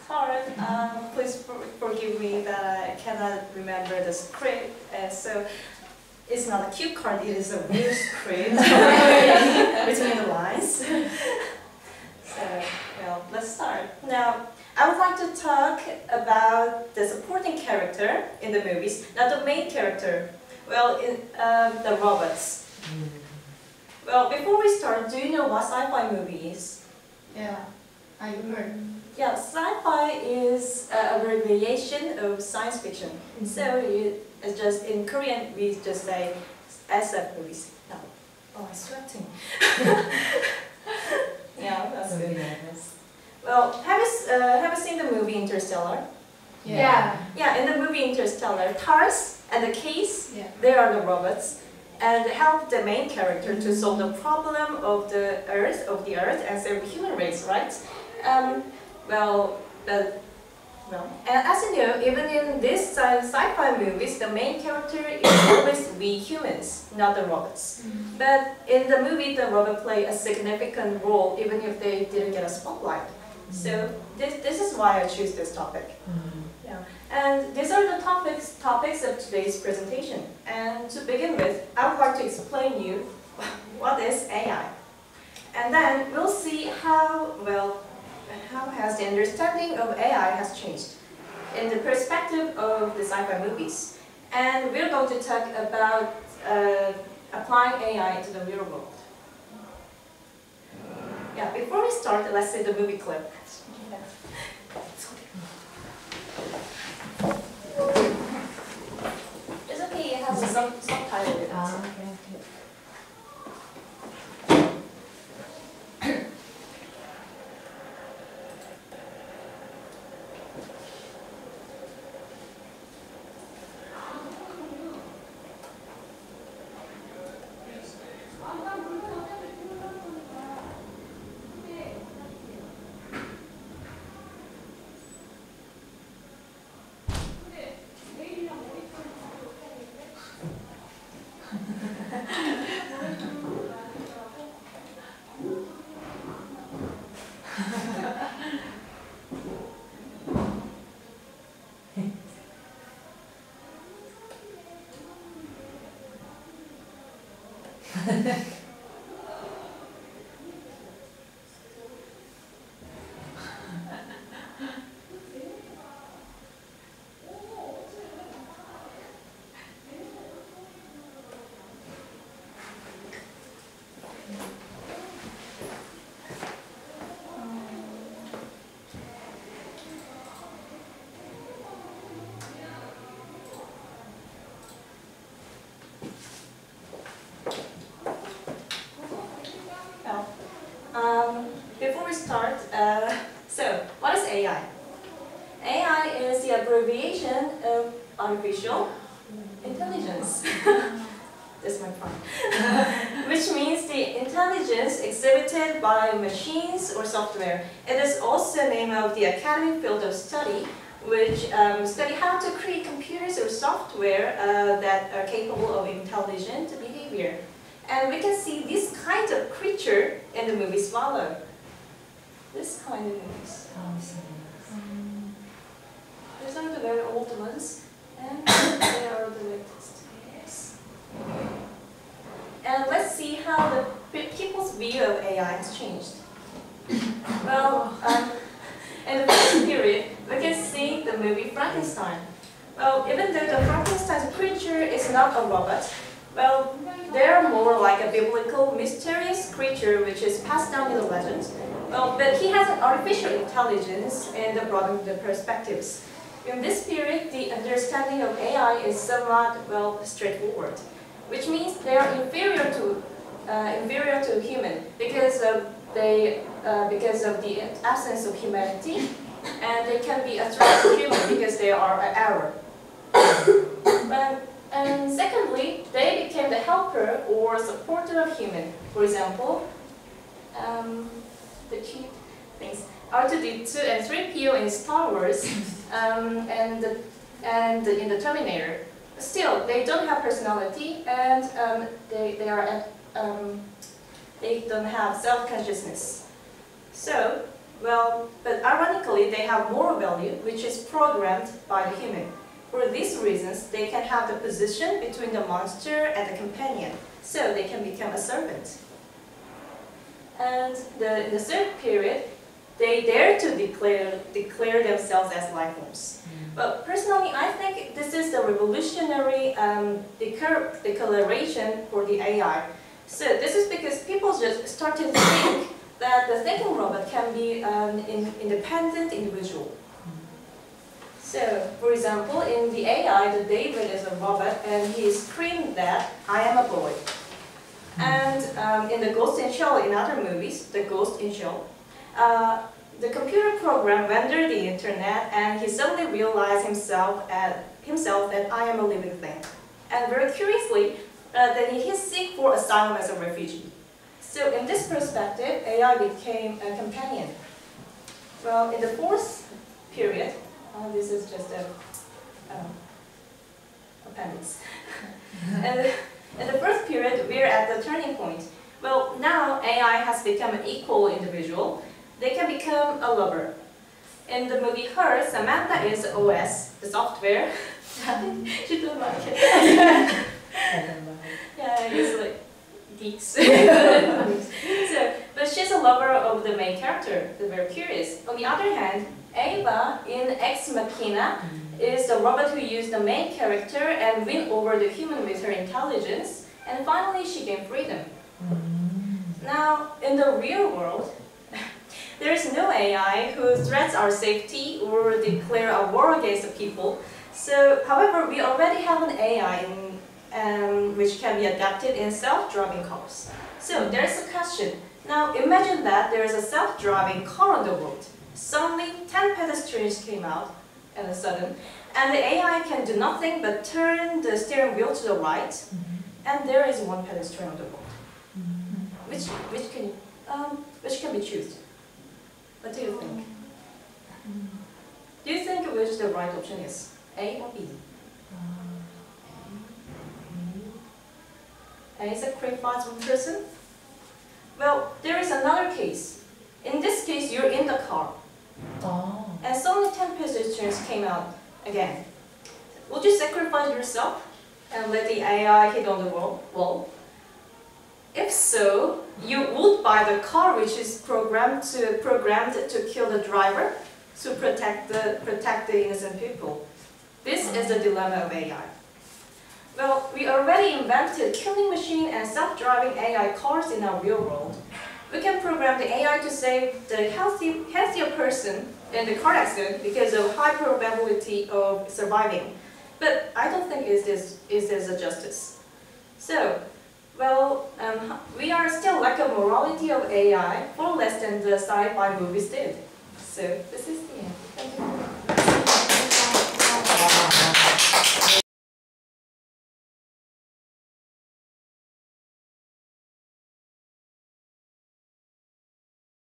hard. Please forgive me that I cannot remember the script. So it's not a cue card, it is a real script between the lines. So, well, let's start. Now, I would like to talk about the supporting character in the movies, not the main character. Well, the robots. Well, before we start, do you know what sci-fi movie is? Yeah, I heard. Yeah, sci-fi is a abbreviation of science fiction. So it's just in Korean we just say SF movies. No. Oh, I'm sweating. Yeah, that's good. Well, have you seen the movie Interstellar? Yeah. Yeah, in the movie Interstellar, TARS and the Case, Yeah. they are the robots, and help the main character to solve the problem of the Earth, and save the human race, right? And as you know, even in these sci-fi movies, the main character is always we humans, not the robots. But in the movie, the robot play a significant role, even if they didn't get a spotlight. So this is why I choose this topic. Yeah. And these are the topics of today's presentation. And to begin with, I would like to explain you what is AI. And then we'll see how has the understanding of AI has changed in the perspective of the sci-fi movies. And we're going to talk about applying AI into the real world. Yeah, before we start, let's see the movie clip. It's okay, it has a subtitle with it. Okay. Before we start, so what is AI? AI is the abbreviation of artificial intelligence. That's my point. Which means the intelligence exhibited by machines or software. It is also the name of the academic field of study, which study how to create computers or software that are capable of intelligent behavior. And we can see this kind of creature in the movie Swallow. This kind of movies. These are the very old ones, and they are the latest. Yes. And let's see how the people's view of AI has changed. Well, in the first period, we can see the movie Frankenstein. Well, even though the Frankenstein's creature is not a robot, well, they're more like a biblical, mysterious creature which is passed down in the legends. Well, but he has an artificial intelligence and the broaden the perspectives. In this period, the understanding of AI is somewhat, straightforward, which means they are inferior to human because of the absence of humanity, and they can be a threat to human because they are an error. And secondly, they became the helper or supporter of human. For example, the key things R2-D2 and 3PO in Star Wars, and in the Terminator. Still, they don't have personality, and they don't have self-consciousness. So Well, but ironically, they have moral value, which is programmed by the human. For these reasons, they can have the position between the monster and the companion, so they can become a servant. And in the third period, they dare to declare themselves as life forms. But personally, I think this is the revolutionary declaration for the AI. So this is because people just started to think that the thinking robot can be an independent individual. So, for example, in the AI, the David is a robot and he screamed that, "I am a boy." And in the Ghost in Shell, in other movies, the Ghost in Shell, the computer program wandered the internet and he suddenly realized himself that I am a living thing. And very curiously, that he seek for asylum as a refugee. So in this perspective, AI became a companion. Well, in the fourth period, this is just a appendix. And in the first period, we're at the turning point. Well, now AI has become an equal individual. They can become a lover. In the movie Her, Samantha is the OS, the software. She don't like it. Yeah, it's like geeks. But she's a lover of the main character. They're very curious. On the other hand, Ava in Ex Machina is the robot who used the main character and win over the human with her intelligence, and finally she gained freedom. Now, in the real world, there is no AI who threats our safety or declare a war against the people. So, however, we already have an AI which can be adapted in self-driving cars. So, there's a question. Now, imagine that there is a self-driving car on the road. Suddenly, 10 pedestrians came out, and the AI can do nothing but turn the steering wheel to the right, and there is one pedestrian on the road. Which can be chosen? What do you think? Do you think which the right option is? A or B? A sacrifice one person? Well, there is another case. In this case, you're in the car. And suddenly 10 pedestrians came out again. Would you sacrifice yourself and let the AI hit on the wall? If so, you would buy the car which is programmed to kill the driver to protect the innocent people. This is the dilemma of AI. Well, we already invented killing machine and self-driving AI cars in our real world. We can program the AI to save the healthier person in the car accident because of high probability of surviving. But I don't think is this a justice. So, well, we are still lack of morality of AI far less than the sci-fi movies did. So this is the end. Thank you.